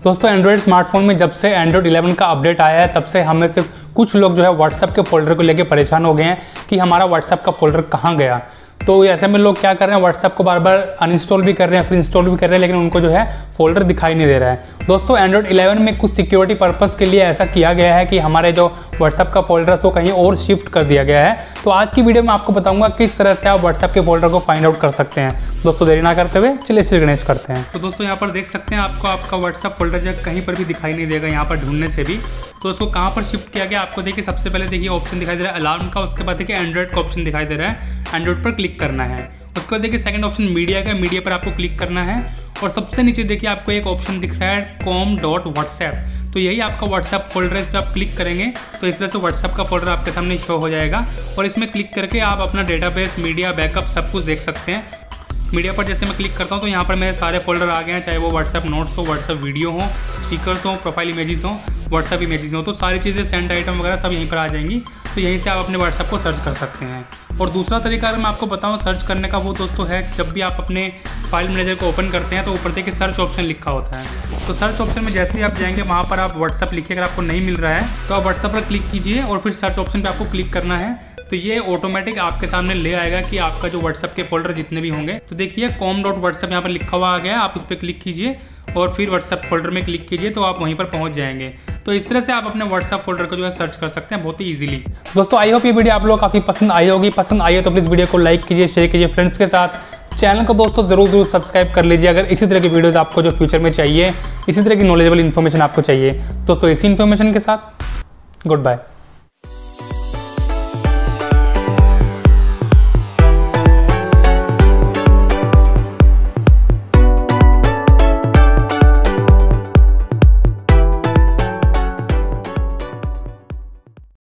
दोस्तों Android smartphone में जब से एंड्रॉयड 11 का अपडेट आया है तब से हमें सिर्फ कुछ लोग जो है व्हाट्सएप के फोल्डर को लेके परेशान हो गए हैं कि हमारा व्हाट्सएप का फोल्डर कहाँ गया। तो ऐसे में लोग क्या कर रहे हैं, व्हाट्सएप को बार बार अनइंस्टॉल भी कर रहे हैं, फिर इंस्टॉल भी कर रहे हैं, लेकिन उनको जो है फोल्डर दिखाई नहीं दे रहा है। दोस्तों एंड्रॉयड 11 में कुछ सिक्योरिटी पर्पस के लिए ऐसा किया गया है कि हमारे जो व्हाट्सएप का फोल्डर है वो कहीं और शिफ्ट कर दिया गया है। तो आज की वीडियो में आपको बताऊंगा किस तरह से आप व्हाट्सएप के फोल्डर को फाइंड आउट कर सकते हैं। दोस्तों देरी ना करते हुए चलिए श्री गणेश करते हैं। तो दोस्तों यहाँ पर देख सकते हैं आपको आपका व्हाट्सएप फोल्डर जो कहीं पर भी दिखाई नहीं देगा यहाँ पर ढूंढने से भी। तो उसको कहाँ पर शिफ्ट किया गया आपको देखिए, सबसे पहले देखिए ऑप्शन दिखाई दे रहा है अलार्म का, उसके बाद देखिए एंड्रॉइड का ऑप्शन दिखाई दे रहा है, एंड्रॉइड पर क्लिक करना है। उसके बाद देखिए सेकंड ऑप्शन मीडिया का, मीडिया पर आपको क्लिक करना है और सबसे नीचे देखिए आपको एक ऑप्शन दिख रहा है com.whatsapp। तो यही आपका व्हाट्सएप फोल्डर है, इस पर आप क्लिक करेंगे तो इस तरह से व्हाट्सएप का फोल्डर आपके सामने शो हो जाएगा और इसमें क्लिक करके आप अपना डेटाबेस, मीडिया, बैकअप सब कुछ देख सकते हैं। मीडिया पर जैसे मैं क्लिक करता हूँ तो यहाँ पर मेरे सारे फोल्डर आ गए हैं, चाहे वो व्हाट्सएप नोट्स हो, व्हाट्सएप वीडियो हो, स्टिकर्स हो, प्रोफाइल इमेजेस हो, व्हाट्सएप इमेजेस हो, तो सारी चीज़ें सेंड आइटम वगैरह सब यहीं पर आ जाएंगी। तो यहीं से आप अपने व्हाट्सएप को सर्च कर सकते हैं। और दूसरा तरीका अगर मैं आपको बताऊँ सर्च करने का, वो दोस्तों है जब भी आप अपने फाइल मैनेजर को ओपन करते हैं तो ऊपर देखिए सर्च ऑप्शन लिखा होता है। तो सर्च ऑप्शन में जैसे ही आप जाएंगे वहाँ पर आप व्हाट्सएप लिखिए, अगर आपको नहीं मिल रहा है तो आप व्हाट्सएप पर क्लिक कीजिए और फिर सर्च ऑप्शन पर आपको क्लिक करना है। तो ये ऑटोमेटिक आपके सामने ले आएगा कि आपका जो व्हाट्सएप के फोल्डर जितने भी होंगे, तो देखिए com.whatsapp यहाँ पर लिखा हुआ आ गया, आप उस पर क्लिक कीजिए और फिर व्हाट्सएप फोल्डर में क्लिक कीजिए तो आप वहीं पर पहुंच जाएंगे। तो इस तरह से आप अपने व्हाट्सएप फोल्डर को जो है सर्च कर सकते हैं बहुत ही इजीली। दोस्तों आई होप ये वीडियो आप लोग काफ़ी पसंद आई होगी। पसंद आई हो तो प्लीज़ वीडियो को लाइक कीजिए, शेयर कीजिए फ्रेंड्स के साथ। चैनल को दोस्तों जरूर सब्सक्राइब कर लीजिए अगर इसी तरह की वीडियोज़ आपको जो फ्यूचर में चाहिए, इसी तरह की नॉलेजेबल इन्फॉर्मेशन आपको चाहिए। दोस्तों इसी इन्फॉर्मेशन के साथ गुड बाय।